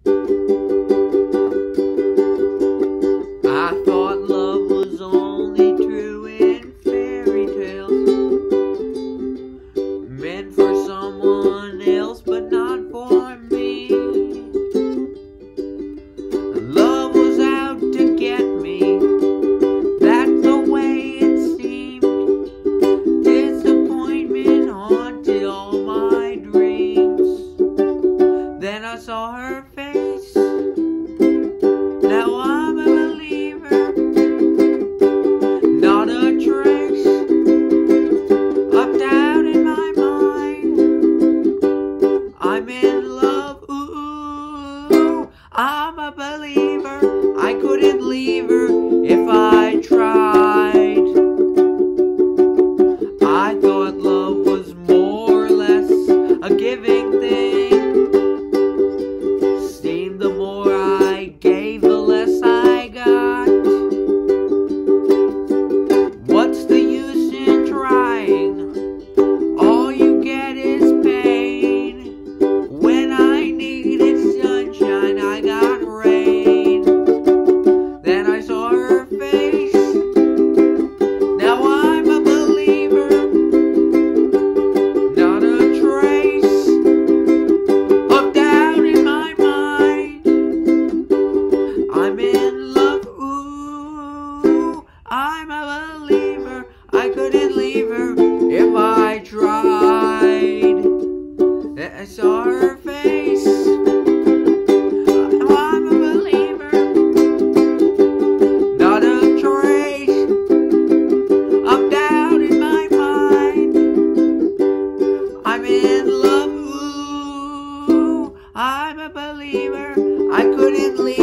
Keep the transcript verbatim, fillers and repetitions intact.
I thought love was only true in fairy tales, meant for someone else but not for me. Love was out to get me, that's the way it seemed. Disappointment haunted all my dreams. Then I saw her face, now I'm a believer. Not a trace of doubt in my mind. I'm in love, ooh, I'm a believer. I couldn't leave her if I tried. I thought love was more or less a giving thing. Seemed the more I gave, the less I got. What's the use in trying? All you get is pain. When I needed sunshine, I got rain. Then I saw her face, now I'm a believer. Not a trace of doubt in my mind. I'm in love, ooh, I'm a believer. I couldn't leave her if I tried. Then I saw her face, now I'm a believer. Not a trace of doubt in my mind. I'm in love, ooh, I'm a believer. I couldn't leave